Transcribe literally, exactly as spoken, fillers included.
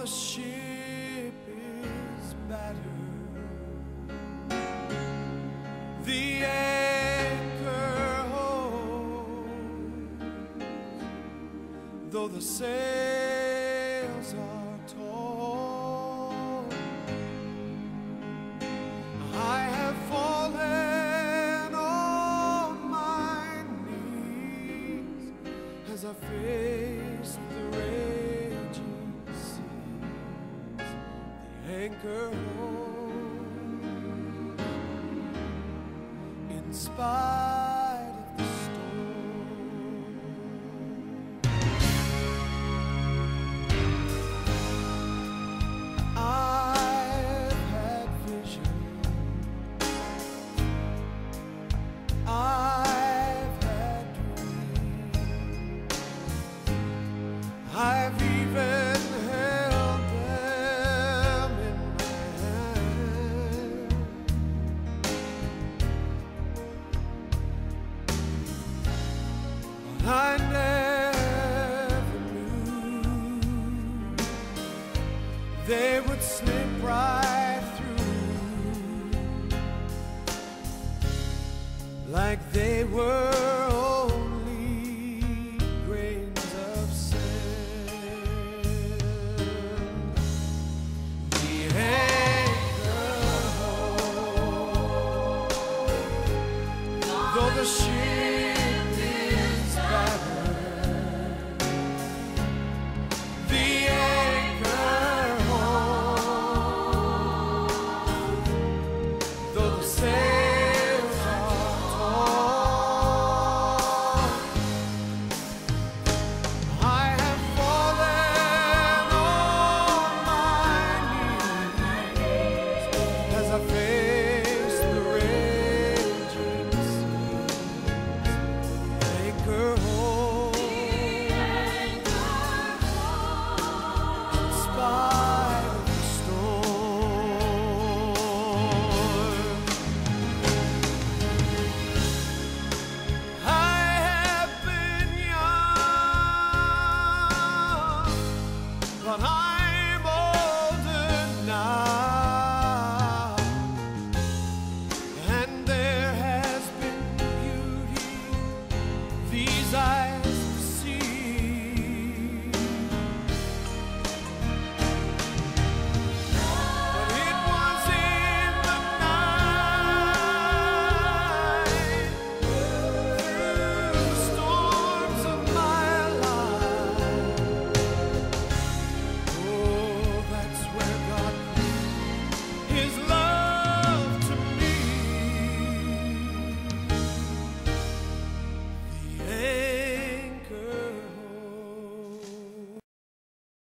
the ship is battered, the anchor holds, though the sails are torn. I have fallen on my knees as I face the raging seas. The anchor holds in spite of the storm. I've had vision, I've had dreams, I've even held them in my hand. But I never knew they would slip right through, like they were only grains of sand. The anchor holds, though the ship